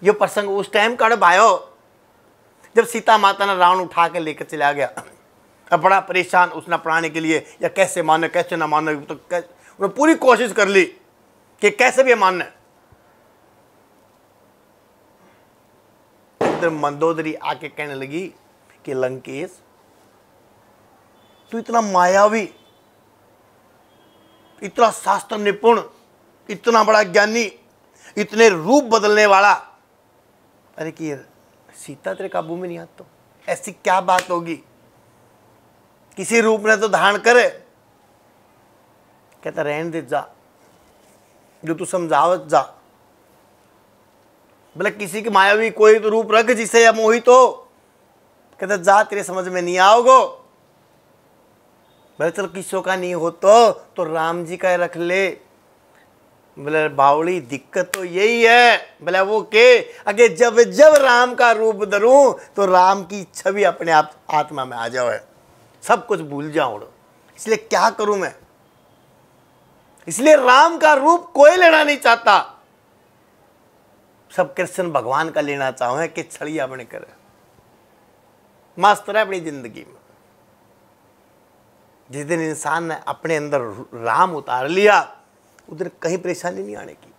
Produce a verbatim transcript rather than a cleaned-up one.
ये प्रसंग उस टाइम का भायो जब सीता माता ने रावण उठा के लेकर चला गया। अब बड़ा परेशान उसने अपनाने के लिए, या कैसे माने कैसे ना माने, तो उन्होंने पूरी कोशिश कर ली कि कैसे भी मानना। इधर मंदोदरी आके कहने लगी कि लंकेश तू इतना मायावी, इतना शास्त्र निपुण, इतना बड़ा ज्ञानी, इतने रूप बदलने वाला, अरे कि सीता तेरे काबू में नहीं आता तो ऐसी क्या बात होगी, किसी रूप ने तो धारण करे। कहता रहने दे, जा जो तू समझावत जा, बोले किसी की मायावी कोई तो रूप रख जिसे या मोहित हो। कहता जा तेरे समझ में नहीं आओगे। बोले चल किसों का नहीं हो तो, तो राम जी का रख ले। बोले बावड़ी दिक्कत तो यही है। बोले वो के अगे जब जब राम का रूप धरूं तो राम की छवि अपने आप आत्मा में आ जाओ, सब कुछ भूल जाऊं, इसलिए क्या करूं मैं। इसलिए राम का रूप कोई लेना नहीं चाहता, सब कृष्ण भगवान का लेना चाहो है कि छड़िया बने करे मस्त रहे अपनी जिंदगी में। जिस दिन इंसान ने अपने अंदर राम उतार लिया उधर कहीं परेशानी नहीं आने की।